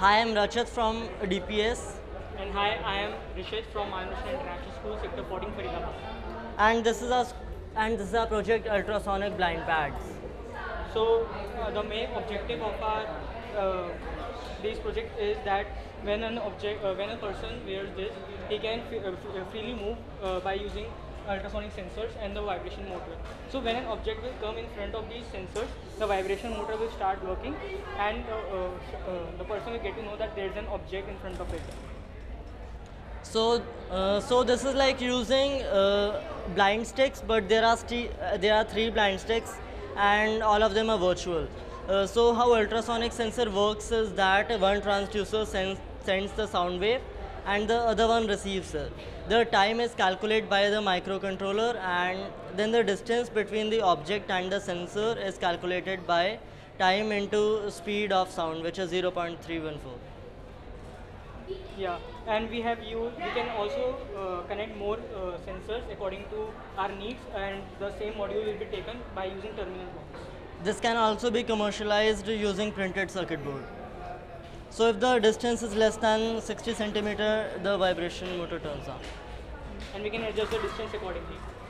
Hi, I'm Rachat from DPS, And hi, I am Rishit from Ayush International School, Sector 14, Faridabad. and this is our project ultrasonic blind pads. So the main objective of our uh, this project is that when a person wears this, he can freely move by using ultrasonic sensors and the vibration motor. So when an object will come in front of these sensors, the vibration motor will start working, and the person will get to know that there is an object in front of it. So this is like using blind sticks, but there are three blind sticks, and all of them are virtual. So how ultrasonic sensor works is that one transducer sends the sound wave, and the other one receives it. The time is calculated by the microcontroller, and then the distance between the object and the sensor is calculated by time into speed of sound, which is 0.314. Yeah, and we can also connect more sensors according to our needs, and the same module will be taken by using terminal blocks. This can also be commercialized using printed circuit board. So if the distance is less than 60 centimeter, the vibration motor turns on. And we can adjust the distance accordingly.